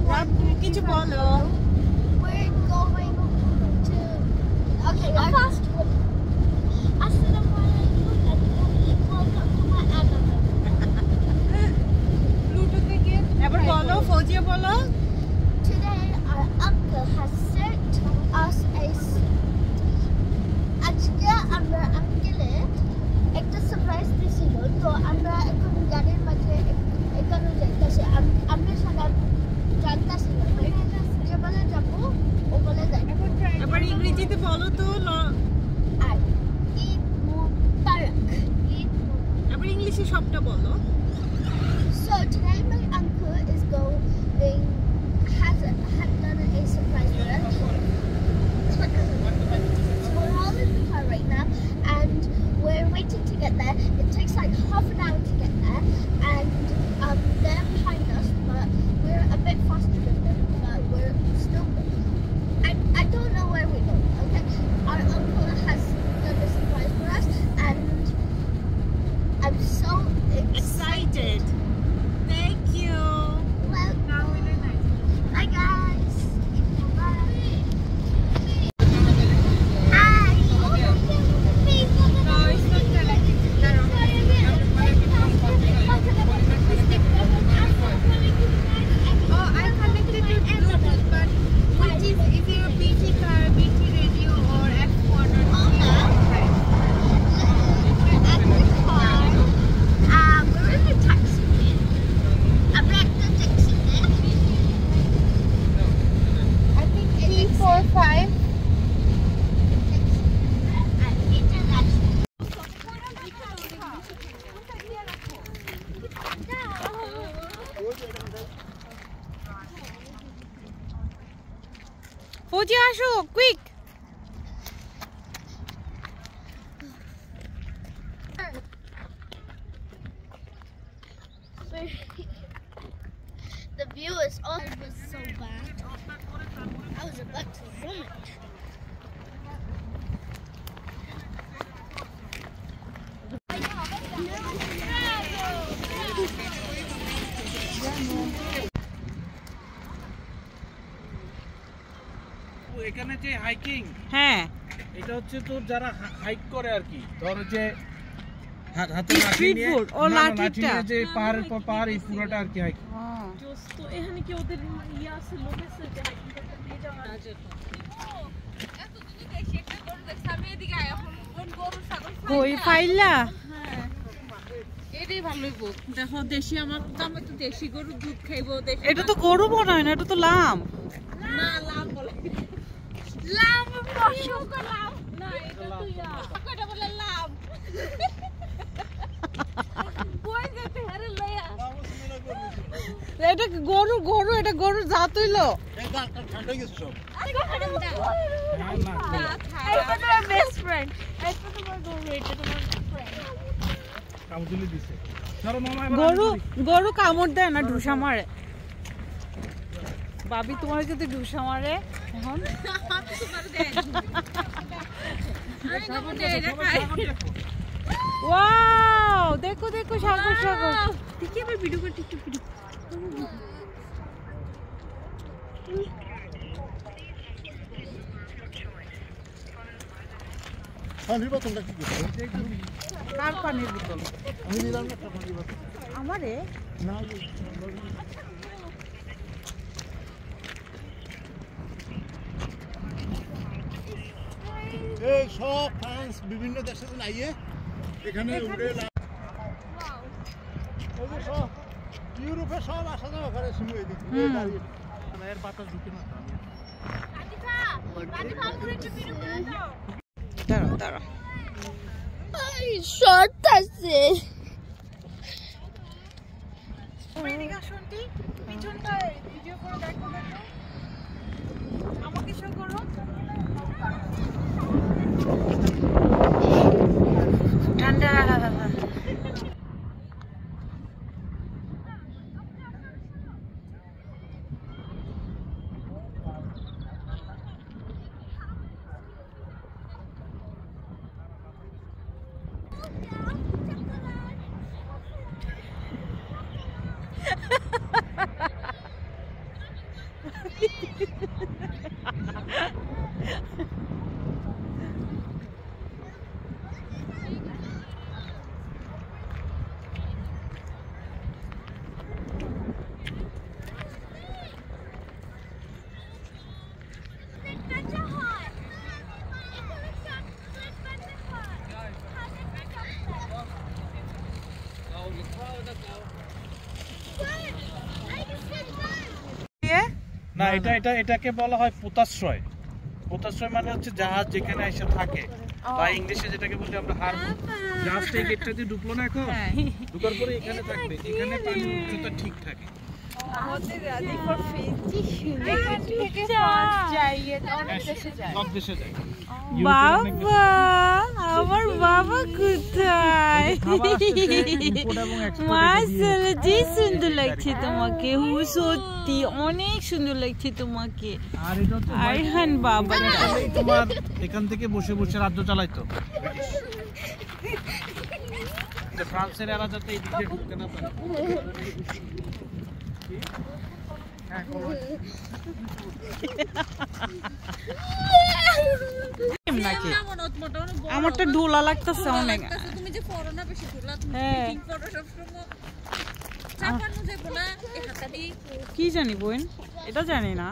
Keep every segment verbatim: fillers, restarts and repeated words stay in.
কিছু বলো। We're going to. Okay, I'm fast. Assalamualaikum and welcome to my channel. Pluto থেকে এবার বলো, ফৌজিয়া বলো। Today our uncle has sent us a. আজকে আমরা আঙ্কেলে একটা সারপ্রাইজ দিয়েছিল, তো আমরা এখন গাড়ির মাঝে এখানে যাইতেছি। আমরা সবাই জানতেছি না যে বলে যাবো ও বলে যাই। এবার ইংরেজিতে বলো তো। আর ঈদ মুবারক। ঈদ এবার ইংলিশে সবটা বলো। So today my uncle is going has had done a surprise for us. So we're all in the car right now and we're waiting to get there. It takes like half an hour to get there and um, they're behind us but we're a bit faster than them but we're still I, I don't know where we're going, okay? Our uncle has done a surprise for us and I'm so excited. Excited. Thank you. Well, bye guys. Bye. Hi. No, it's not connected. Oh, I connected to Bluetooth, but which is is it a B T car, B T radio, or F one or We're at the car. Uh, we're in a taxi. I'm at the taxi. I think three, four, five. ফৌজি আসো, quick. The view is all it was so bad. I was about to vomit. এখানে যে hiking, হ্যাঁ, এটা হচ্ছে তো যারা hike করে আর কি, ধরো যে হাত- হাতে লাঠি Street নিয়ে, food, ও না, না, লাঠিটা। লাঠি নিয়ে যে পাহাড়ের পর পাহাড় এই পুরোটা আর কি হাইক। তো এখানে কি ওদের ইয়ে আছে, লোক আছে যে হাইকিং করতে নিয়ে যাওয়া আছে? কই ফাইলা? এটাই ভালো হইব। দেখো দেশি, আমার তো আমি তো দেশি গরুর দুধ খাইবো। দেশি এটা তো গরু মনে হয় না, এটা তো লাম। না, লাম বলে। Lamb Marshall. না, এটা তো ইয়া। কয়টা বলে লাম। কই যেতে হারে লইয়া। এটা গরু, গরু, এটা গরু জাত হইলো। এটা তোমার বেস্ট ফ্রেন্ড। এটা তোমার গরু, এটা তোমার ফ্রেন্ড। কামড় দিছে। ধরো মামা এবার গরু, গরু কামড় দেয় না, ঢুসা মারে। ভাবি তোমার যদি ঢুসা মারে এখন ওয়াও, দেখো দেখো সাগর, সাগর। ঠিক আছে, ভিডিও করে টিকটক ভিডিও। পানির বোতলটা কি করছো? কার পানির বোতল? আমি নিলাম না একটা পানির বোতল। আমারে না, এই সব ফ্রান্স বিভিন্ন দেশে তো নাইয়ে এখানে উড়ে লা- ওই যে সব ইউরোপে সব আসা যাওয়া করে শুরু হয়ে দিচ্ছে এর বাতাস ঢুকে না। দাঁড়াও, দাঁড়াও। Short আছে। পিছনটায় ভিডিও করে দেখো, দেখো আমাকে শো করো। ঠান্ডা। না, এটা এটা এটাকে বলা হয় পোতাশ্রয়। পোতাশ্রয় মানে হচ্ছে জাহাজ যেখানে এসে থাকে, বা ইংলিশে যেটাকে বলি আমরা হারবার। জাহাজটা এই গেটটা দিয়ে ঢুকলো না এখন, ঢুকার পরে এখানে থাকবে, এখানে পানির উচ্চতা ঠিক থাকে। আমাদের রাজি ফর ফিজি এখান থেকে ফার্স্ট যাইয়ে অনেক দেশে যায়, সব দেশে যায়। বাবা আমার বাবা কোথায়? মাশাআল্লাহ, যে সুন্দর লাগছে তোমাকে, হু সত্যি অনেক সুন্দর লাগছে তোমাকে। আর এটা তো আরহান বাবা তোমার এখান থেকে বসে বসে রাজ্য চালাইতো। ফ্রান্সের এরা যাতে এই দিকে ঢুকতে না পারে। আমারটা ঢোলা লাগতেছে অনেক। তুমি যে করোনা বেশি ঢোলা, তুমি হ্যাঁ। মিটিং করো সব সময় চাপানো যাবে না এই হাতটা দিয়ে। কি জানি বোন, এটা জানি না।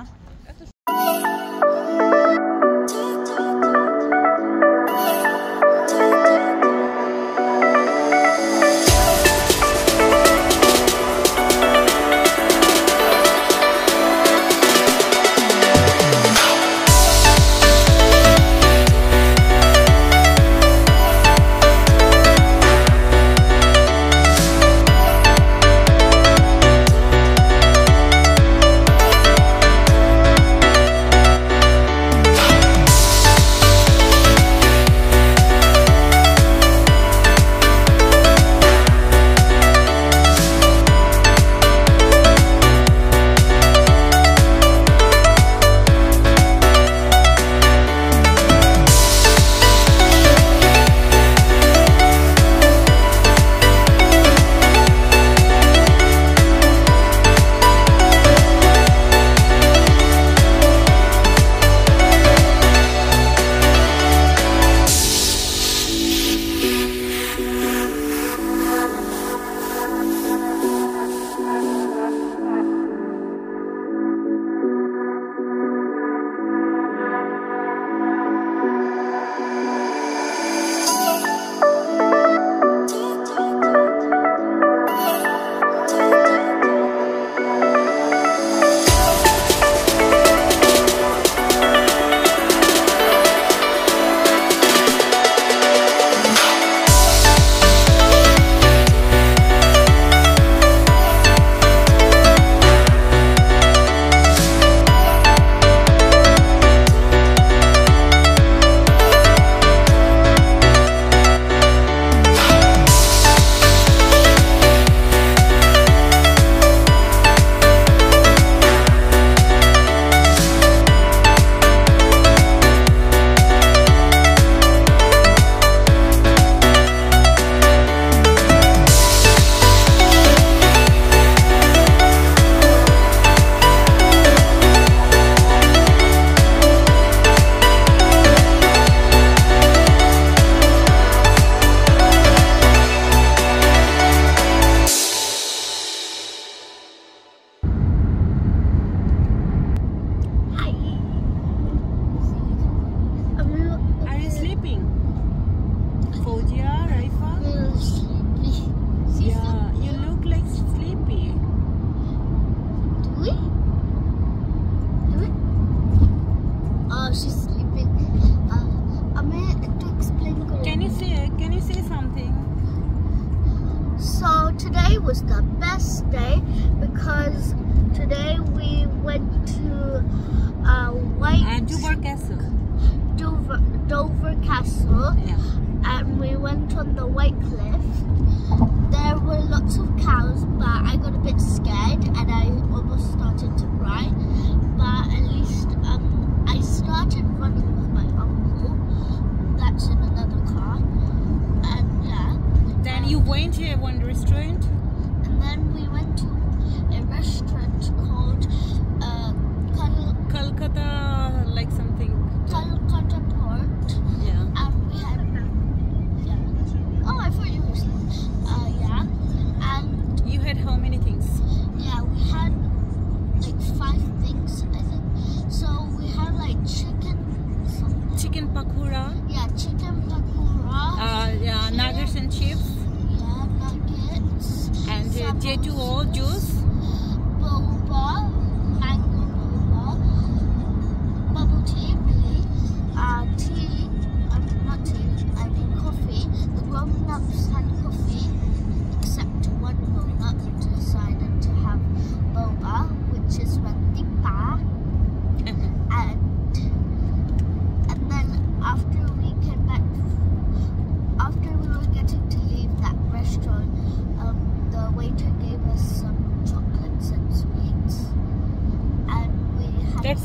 today was the best day because today we went to uh, White uh, Dover Castle. Dover, Dover Castle, Yeah. and we went on the White Cliff. There were lots of cows, but I got a bit scared and I almost started to cry. But at least um, I started running with my uncle. That's in another car, and yeah. Then you went to one restaurant. And then we went to a restaurant called uh, Kal Kolkata, like something. Calcutta Port. Yeah. And we had, yeah. Oh, I thought you were saying, uh, yeah. And You had how many things? yeah, we had like five things, I think. So we had like chicken, something. Chicken pakora. Yeah, chicken pakora. Uh, yeah, nuggets and chips. Yeah, nuggets. And uh, samosa, J two O juice. Boba, mango boba.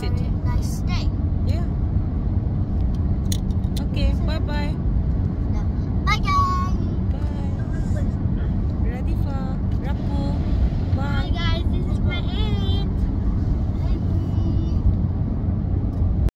City